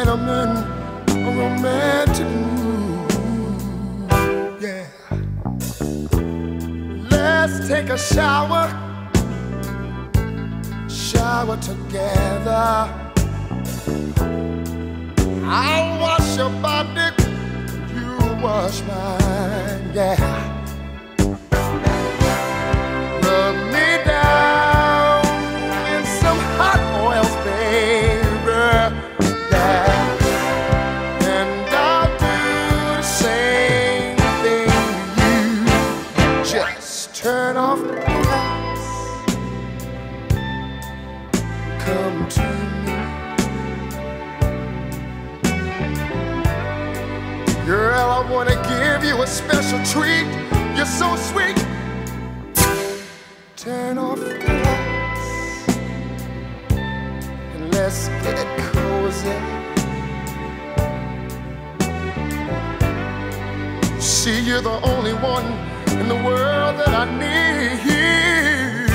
Tonight I'm in a romantic mood, yeah. Let's take a shower together. I'll wash your body, you wash mine, yeah. Rub me down in some hot oils, baby, yeah. And I'll do the same thing to you. Just turn off the lights, come to me. Girl, I wanna give you a special treat. You're so sweet. Turn off the lights and let's get cozy. See, you're the only one in the world that I need.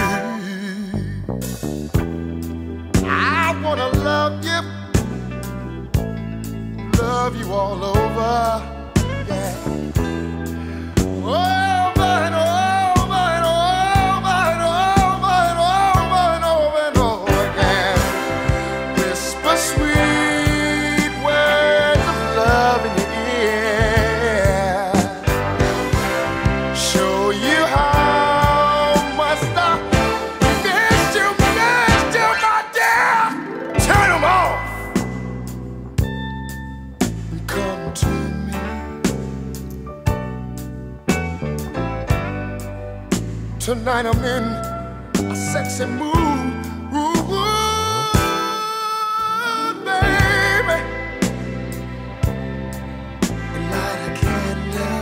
I wanna love you all over, yeah. Over and over and over and over and over and over and over again. Whisper sweet words of love in your ear. Show you how much I miss you, my dear. Turn them off. Come to me. Tonight I'm in a sexy mood, ooh, baby. Light a candle.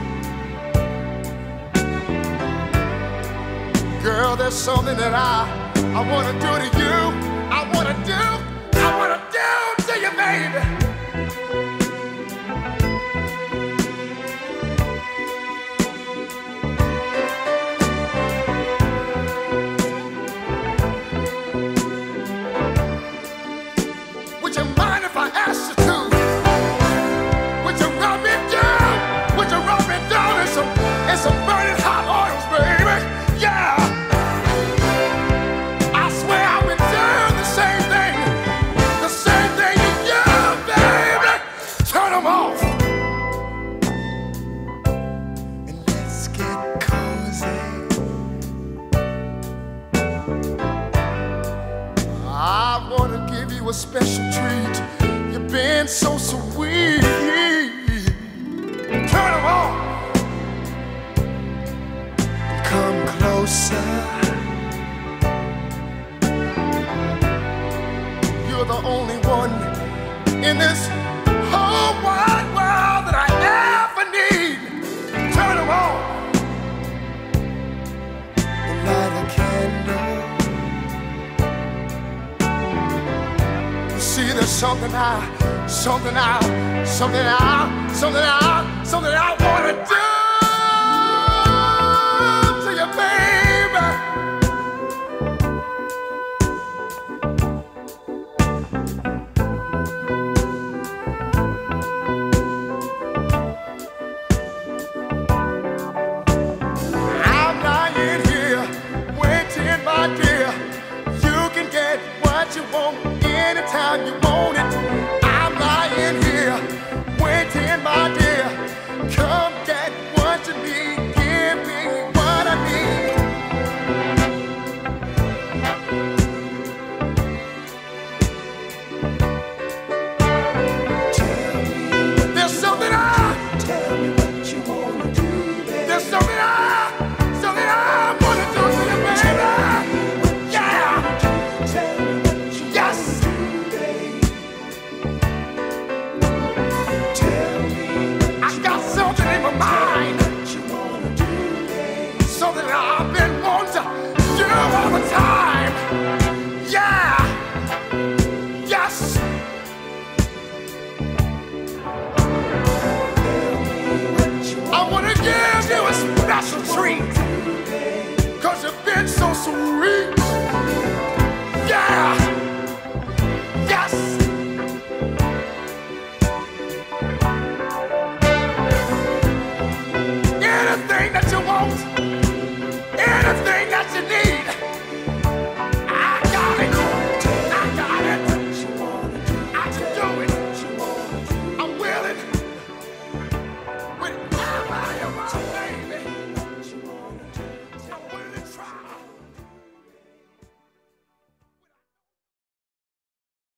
Girl, there's something that I wanna do to you. I wanna do to you, baby. Some burning hot oils, baby, yeah. I swear I've been doing the same thing to you, baby. Turn them off and let's get cozy. I wanna give you a special treat. You've been so sweet. Turn them off. Come closer. You're the only one in this whole wide world that I ever need. Turn them on and light a candle. You see, there's something I wanna do. You want anytime you want it. I'm lying here waiting, my dear. Come get what you need, give me what I need. Tell me, there's something tell me what you wanna do, baby. There's something I wanna do to you, baby. Something I've been wanting to do all the time. Yeah. Yes. I want to give you a special treat, 'cause you've been so sweet.